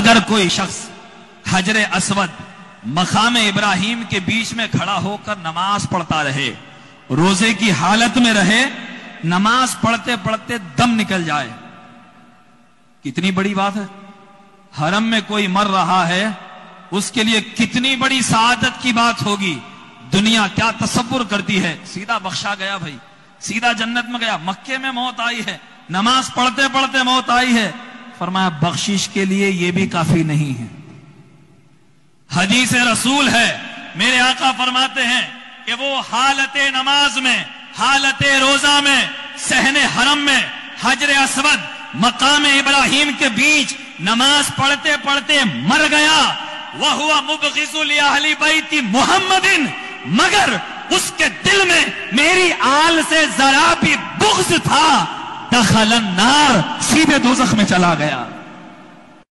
اگر کوئی شخص حجر اسود مقام ابراہیم کے بیچ میں کھڑا ہو کر نماز پڑھتا رہے، روزے کی حالت میں رہے، نماز پڑھتے پڑھتے دم نکل جائے، کتنی بڑی بات ہے۔ حرم میں کوئی مر رہا ہے، اس کے لیے کتنی بڑی سعادت کی بات ہوگی۔ دنیا کیا تصور کرتی ہے، سیدھا بخشا گیا بھائی، سیدھا جنت میں گیا۔ مکے میں موت آئی ہے، نماز پڑھتے پڑھتے موت آئی ہے، فرمایا بخشش کے لیے یہ بھی کافی نہیں ہے۔ حدیث رسول ہے، میرے آقا فرماتے ہیں کہ وہ حالت نماز میں، حالت روزہ میں، صحن حرم میں، حجر اسود مقام ابراہیم کے بیچ نماز پڑھتے پڑھتے مر گیا۔ وَهُوَ مُبْغِضُ لِأَهْلِ بَيْتِ مُحَمَّدٍ، مگر اس کے دل میں میری آل سے ذرا بھی بغض تھا، دخل النار، سیدھے دوزخ میں چلا گیا۔